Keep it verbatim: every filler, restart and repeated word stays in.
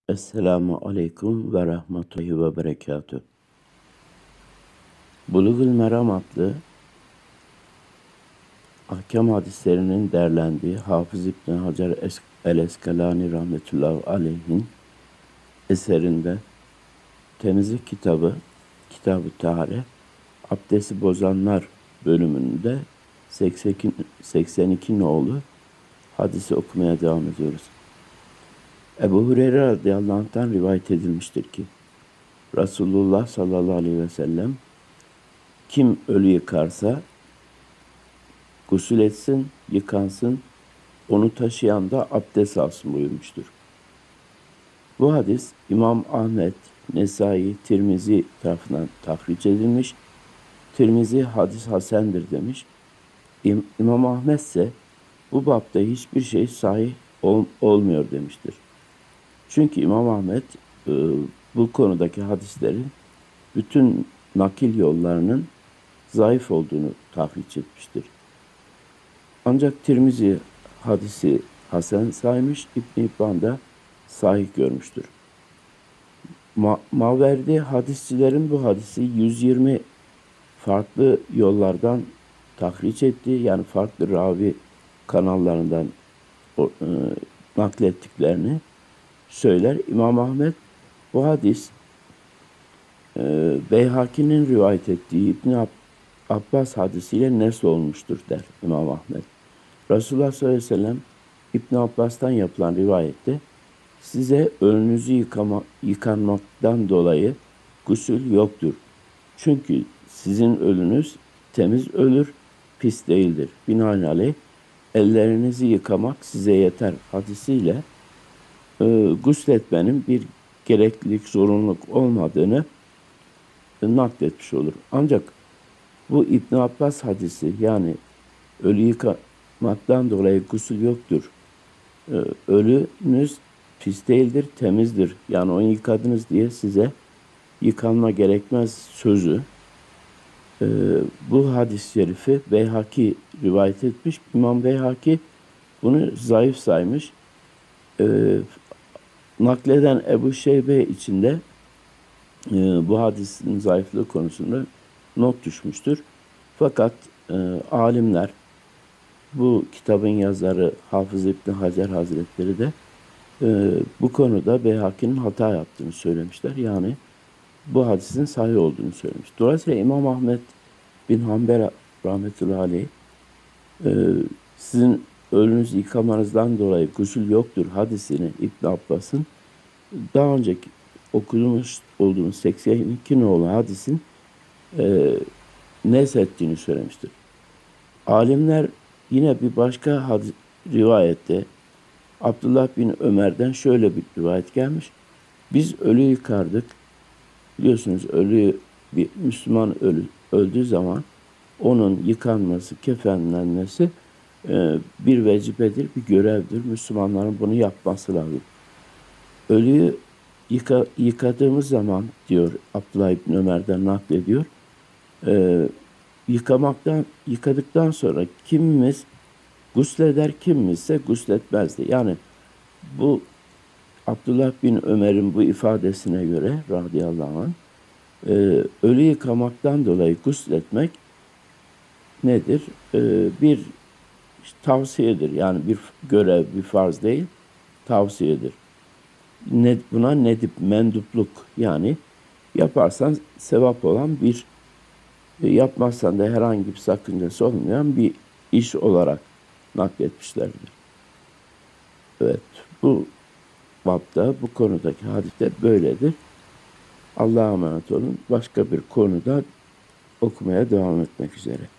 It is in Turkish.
Esselamu Aleyküm ve Rahmetullahi ve Berekatüh. Bulugul Meram adlı ahkam hadislerinin derlendiği Hafız İbn Hacer el-Eskalani rahmetullahi aleyhin eserinde temizlik kitabı, Kitab-ı Tahare, abdesti bozanlar bölümünde seksen iki nolu hadisi okumaya devam ediyoruz. Ebu Hureyre radıyallahu anh'tan rivayet edilmiştir ki Resulullah sallallahu aleyhi ve sellem kim ölü yıkarsa gusül etsin, yıkansın, onu taşıyan da abdest alsın buyurmuştur. Bu hadis İmam Ahmet, Nesai, Tirmizi tarafından tahric edilmiş. Tirmizi hadis hasendir demiş. İm- İmam Ahmet ise bu bapta hiçbir şey sahih ol- olmuyor demiştir. Çünkü İmam Ahmet e, bu konudaki hadislerin bütün nakil yollarının zayıf olduğunu tahric etmiştir. Ancak Tirmizi hadisi hasen saymış, İbn-i İbban da sahih görmüştür. Ma- Maverdi hadisçilerin bu hadisi yüz yirmi farklı yollardan tahric etti. Yani farklı ravi kanallarından o, e, naklettiklerini söyler. İmam Ahmet bu hadis e, Beyhaki'nin rivayet ettiği İbn Ab- Abbas hadisiyle nesl olmuştur der İmam Ahmet. Resulullah sallallahu aleyhi ve sellem İbn Abbas'tan yapılan rivayette size ölünüzü yıkama, yıkanmaktan dolayı gusül yoktur. Çünkü sizin ölünüz temiz ölür, pis değildir. Binaenaleyh ellerinizi yıkamak size yeter hadisiyle e, gusletmenin bir gereklilik, zorunluluk olmadığını e, nakletmiş olur. Ancak bu İbn Abbas hadisi, yani ölü yıkamaktan dolayı gusül yoktur, e, ölünüz pis değildir, temizdir, yani onu yıkadınız diye size yıkanma gerekmez sözü, e, bu hadis-i şerifi Beyhaki rivayet etmiş. İmam Beyhaki bunu zayıf saymış. E, nakleden Ebu Şeybe içinde e, bu hadisin zayıflığı konusunda not düşmüştür. Fakat e, alimler, bu kitabın yazarı Hafız İbn Hacer Hazretleri de e, bu konuda Beyhaki'nin hata yaptığını söylemişler. Yani bu hadisin sahih olduğunu söylemiş. Dolayısıyla İmam Ahmet bin Hanbel rahmetullahi aleyh e, sizin ölünüzü yıkamanızdan dolayı gusül yoktur hadisini İbn Abbas'ın daha önceki okumuş olduğumuz seksen iki nolu hadisin e, neshettiğini söylemiştir. Alimler yine bir başka hadis, rivayette Abdullah bin Ömer'den şöyle bir rivayet gelmiş. Biz ölü yıkardık. Biliyorsunuz ölü bir Müslüman ölü, öldüğü zaman onun yıkanması, kefenlenmesi e, bir vecibedir, bir görevdir. Müslümanların bunu yapması lazım. Ölüyü yıka, yıkadığımız zaman diyor Abdullah bin Ömer'den naklediyor. E, yıkamaktan yıkadıktan sonra kimimiz gusleder, kimimizse gusletmezdi. Yani bu Abdullah bin Ömer'in bu ifadesine göre radıyallahu anh e, ölü yıkamaktan dolayı gusletmek nedir? E, bir tavsiyedir. Yani bir görev, bir farz değil, tavsiyedir. Ne, buna nedip, mendupluk, yani yaparsan sevap olan bir, e, yapmazsan da herhangi bir sakıncası olmayan bir iş olarak nakletmişlerdir. Evet, bu bapta, bu konudaki hadiste böyledir. Allah'a emanet olun. Başka bir konuda okumaya devam etmek üzere.